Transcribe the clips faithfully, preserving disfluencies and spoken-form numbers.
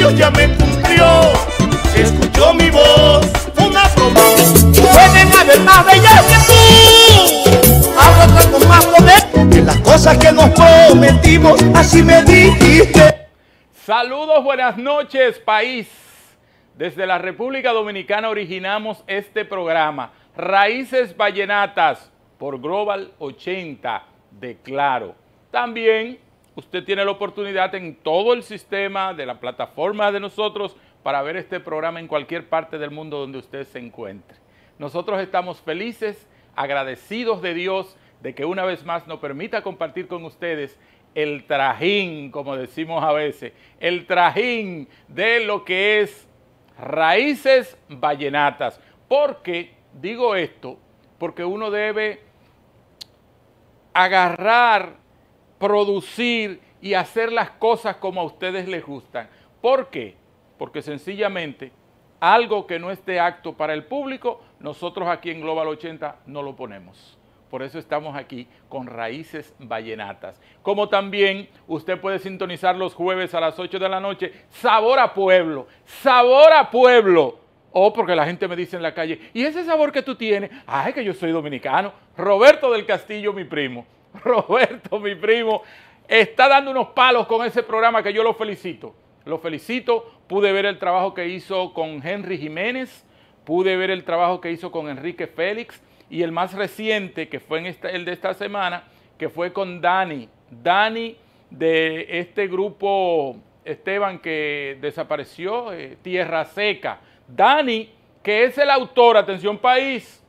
Dios ya me cumplió, escuchó mi voz, una promesa. Pueden haber más bellas que tú, habrá otra con más poder, que las cosas que nos prometimos, así me dijiste. Saludos, buenas noches, país. Desde la República Dominicana originamos este programa, Raíces Vallenatas, por Global ochenta de Claro. También usted tiene la oportunidad en todo el sistema de la plataforma de nosotros para ver este programa en cualquier parte del mundo donde usted se encuentre. Nosotros estamos felices, agradecidos de Dios de que una vez más nos permita compartir con ustedes el trajín, como decimos a veces, el trajín de lo que es Raíces Vallenatas. ¿Por qué digo esto? Porque uno debe agarrar, producir y hacer las cosas como a ustedes les gustan. ¿Por qué? Porque sencillamente algo que no esté apto para el público, nosotros aquí en Global ochenta no lo ponemos. Por eso estamos aquí con Raíces Vallenatas. Como también usted puede sintonizar los jueves a las ocho de la noche, Sabor a Pueblo, Sabor a Pueblo. O oh, porque la gente me dice en la calle, ¿y ese sabor que tú tienes? Ay, que yo soy dominicano. Roberto del Castillo, mi primo. Roberto, mi primo, está dando unos palos con ese programa que yo lo felicito. Lo felicito. Pude ver el trabajo que hizo con Henry Jiménez, pude ver el trabajo que hizo con Enrique Félix, y el más reciente, que fue en esta, el de esta semana, que fue con Dani. Dani, de este grupo, Esteban, que desapareció, eh, Tierra Seca. Dani, que es el autor, atención país,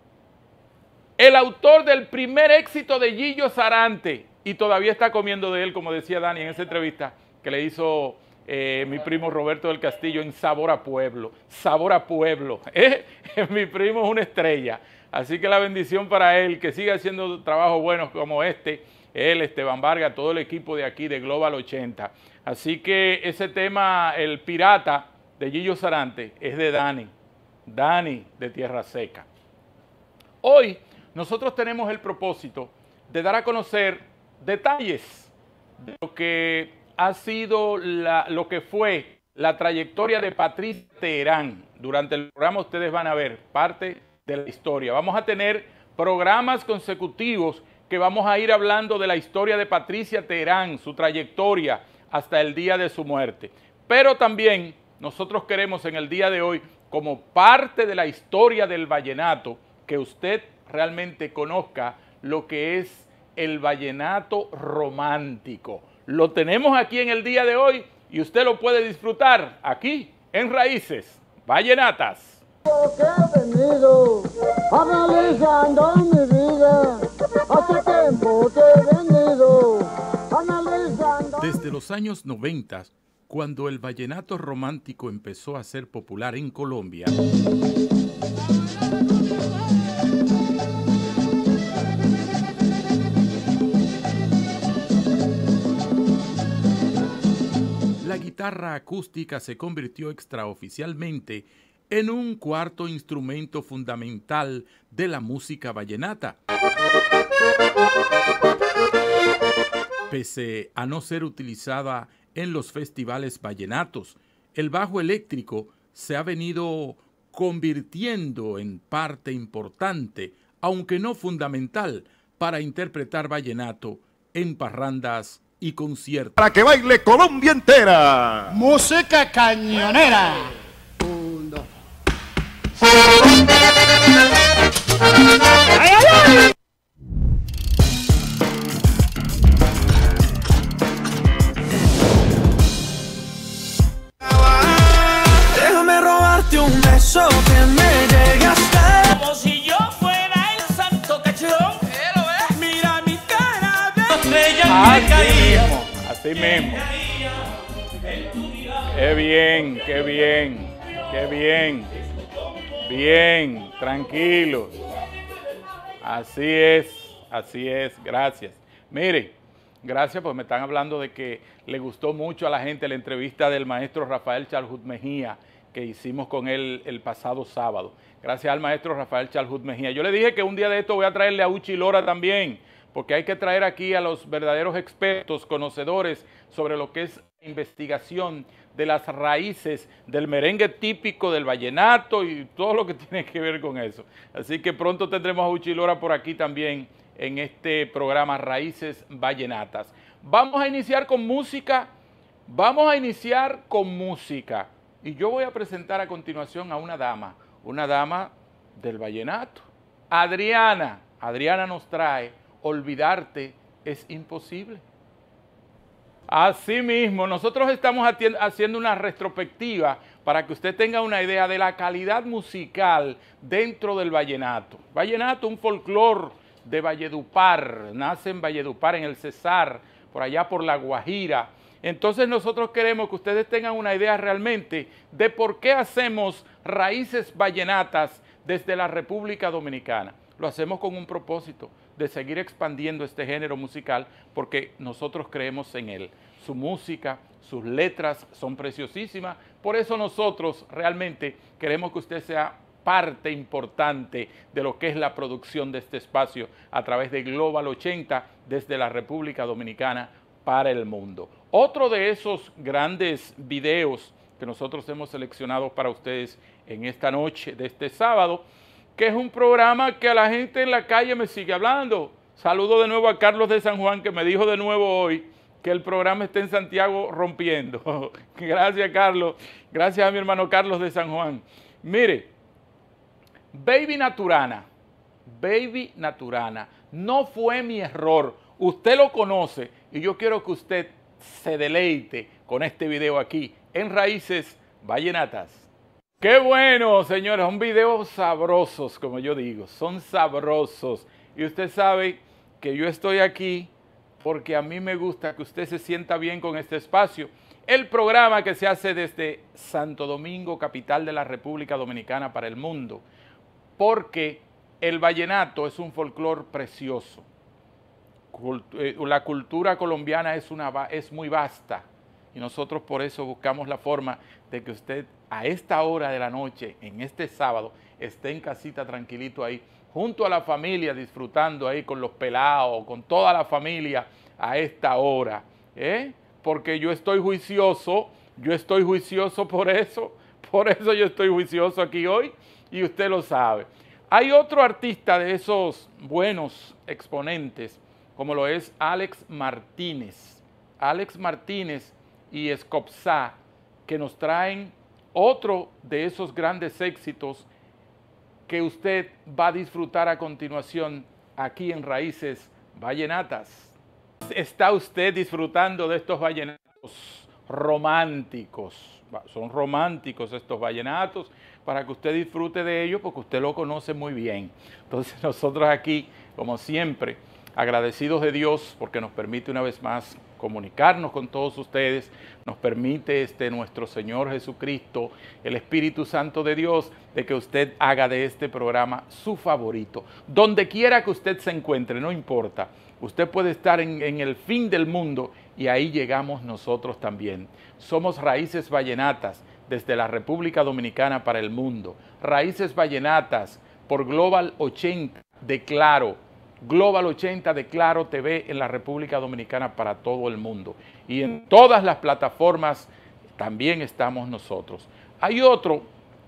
el autor del primer éxito de Gillo Sarante, y todavía está comiendo de él, como decía Dani en esa entrevista que le hizo eh, mi primo Roberto del Castillo en Sabor a Pueblo. Sabor a Pueblo. Eh, mi primo es una estrella. Así que la bendición para él, que siga haciendo trabajos buenos como este, él, Esteban Vargas, todo el equipo de aquí de Global ochenta. Así que ese tema, el pirata de Gillo Sarante, es de Dani, Dani de Tierra Seca. Hoy nosotros tenemos el propósito de dar a conocer detalles de lo que ha sido, la, lo que fue la trayectoria de Patricia Teherán. Durante el programa ustedes van a ver parte de la historia. Vamos a tener programas consecutivos que vamos a ir hablando de la historia de Patricia Teherán, su trayectoria hasta el día de su muerte. Pero también nosotros queremos en el día de hoy, como parte de la historia del vallenato, que usted realmente conozca lo que es el vallenato romántico. Lo tenemos aquí en el día de hoy y usted lo puede disfrutar aquí en Raíces Vallenatas. Que he venido analizando mi vida, hace tiempo que he venido analizando. Desde los años noventa, cuando el vallenato romántico empezó a ser popular en Colombia, la guitarra acústica se convirtió extraoficialmente en un cuarto instrumento fundamental de la música vallenata. Pese a no ser utilizada en los festivales vallenatos, el bajo eléctrico se ha venido convirtiendo en parte importante, aunque no fundamental, para interpretar vallenato en parrandas y conciertos. Para que baile Colombia entera. Música cañonera. ¡Ay, ay, ay! Déjame robarte un beso que me llegue hasta como si yo fuera el santo cachorro. Mira mi cara de estrella que caía. Así mismo. Qué bien, qué bien, qué bien. Bien, tranquilos. Así es, así es, gracias. Miren, gracias, pues me están hablando de que le gustó mucho a la gente la entrevista del maestro Rafael Chalhut Mejía que hicimos con él el pasado sábado. Gracias al maestro Rafael Chalhut Mejía. Yo le dije que un día de esto voy a traerle a Uchi Lora también, porque hay que traer aquí a los verdaderos expertos, conocedores sobre lo que es investigación de las raíces del merengue típico, del vallenato y todo lo que tiene que ver con eso. Así que pronto tendremos a Uchi Lora por aquí también en este programa Raíces Vallenatas. Vamos a iniciar con música, vamos a iniciar con música. Y yo voy a presentar a continuación a una dama, una dama del vallenato. Adriana, Adriana nos trae Olvidarte es imposible. Así mismo, nosotros estamos haciendo una retrospectiva para que usted tenga una idea de la calidad musical dentro del vallenato. Vallenato, un folclor de Valledupar, nace en Valledupar, en el Cesar, por allá por La Guajira. Entonces nosotros queremos que ustedes tengan una idea realmente de por qué hacemos raíces vallenatas desde la República Dominicana. Lo hacemos con un propósito de seguir expandiendo este género musical porque nosotros creemos en él. Su música, sus letras son preciosísimas, por eso nosotros realmente queremos que usted sea parte importante de lo que es la producción de este espacio a través de Global ochenta desde la República Dominicana para el mundo. Otro de esos grandes videos que nosotros hemos seleccionado para ustedes en esta noche de este sábado, que es un programa que a la gente en la calle me sigue hablando. Saludo de nuevo a Carlos de San Juan, que me dijo de nuevo hoy que el programa está en Santiago rompiendo. Gracias, Carlos. Gracias a mi hermano Carlos de San Juan. Mire, Baby Naturana, Baby Naturana, no fue mi error. Usted lo conoce y yo quiero que usted se deleite con este video aquí en Raíces Vallenatas. ¡Qué bueno, señores! Son videos sabrosos, como yo digo, son sabrosos. Y usted sabe que yo estoy aquí porque a mí me gusta que usted se sienta bien con este espacio. El programa que se hace desde Santo Domingo, capital de la República Dominicana para el mundo, porque el vallenato es un folclor precioso. La cultura colombiana es, una, es muy vasta y nosotros por eso buscamos la forma de que usted a esta hora de la noche, en este sábado, esté en casita tranquilito ahí, junto a la familia, disfrutando ahí con los pelados, con toda la familia a esta hora, ¿eh? Porque yo estoy juicioso, yo estoy juicioso por eso, por eso yo estoy juicioso aquí hoy y usted lo sabe. Hay otro artista de esos buenos exponentes, como lo es Alex Martínez. Alex Martínez y Escopsá, que nos traen otro de esos grandes éxitos que usted va a disfrutar a continuación aquí en Raíces Vallenatas. ¿Está usted disfrutando de estos vallenatos románticos? Son románticos estos vallenatos para que usted disfrute de ellos porque usted lo conoce muy bien. Entonces nosotros aquí, como siempre, agradecidos de Dios porque nos permite una vez más comunicarnos con todos ustedes, nos permite este nuestro Señor Jesucristo, el Espíritu Santo de Dios, de que usted haga de este programa su favorito. Donde quiera que usted se encuentre, no importa, usted puede estar en, en el fin del mundo y ahí llegamos nosotros también. Somos Raíces Vallenatas desde la República Dominicana para el mundo. Raíces Vallenatas por Global ochenta de Claro. Global ochenta de Claro T V en la República Dominicana para todo el mundo. Y en todas las plataformas también estamos nosotros. Hay otro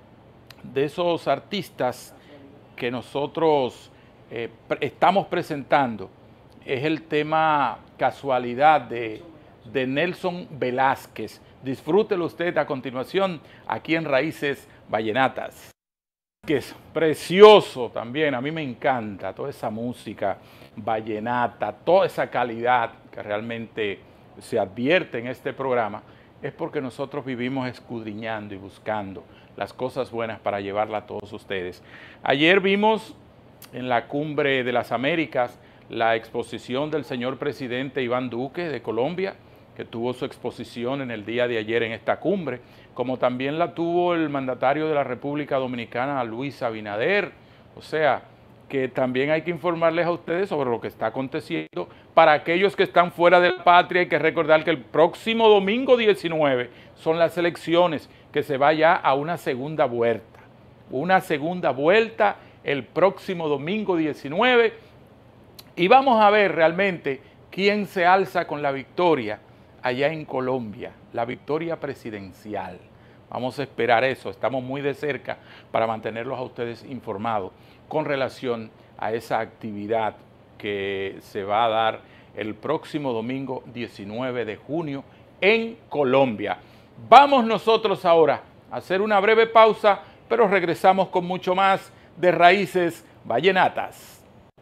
de esos artistas que nosotros eh, pre estamos presentando, es el tema Casualidad de, de Nelson Velázquez. Disfrútelo usted a continuación aquí en Raíces Vallenatas. Que es precioso también, a mí me encanta toda esa música vallenata, toda esa calidad que realmente se advierte en este programa, es porque nosotros vivimos escudriñando y buscando las cosas buenas para llevarla a todos ustedes. Ayer vimos en la Cumbre de las Américas la exposición del señor presidente Iván Duque de Colombia, que tuvo su exposición en el día de ayer en esta cumbre, como también la tuvo el mandatario de la República Dominicana, Luis Abinader. O sea, que también hay que informarles a ustedes sobre lo que está aconteciendo. Para aquellos que están fuera de la patria, hay que recordar que el próximo domingo diecinueve son las elecciones, que se va ya a una segunda vuelta. Una segunda vuelta el próximo domingo diecinueve, Y vamos a ver realmente quién se alza con la victoria allá en Colombia, la victoria presidencial. Vamos a esperar eso, estamos muy de cerca para mantenerlos a ustedes informados con relación a esa actividad que se va a dar el próximo domingo diecinueve de junio en Colombia. Vamos nosotros ahora a hacer una breve pausa, pero regresamos con mucho más de Raíces Vallenatas.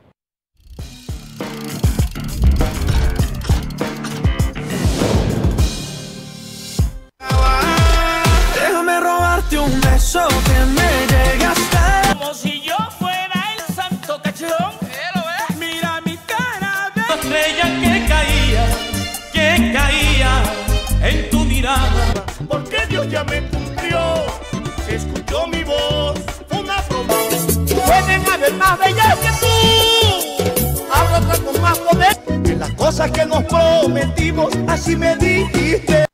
Déjame robarte un beso que me llegue hasta Como si yo fuera el santo cachorón. Mira mi cara de estrella que caía, que caía en tu mirada. Porque Dios ya me cumplió, escuchó mi voz, una promesa. Pueden haber más bellas que tú, habrá otra con más poder. Que las cosas que nos prometimos, así me dijiste.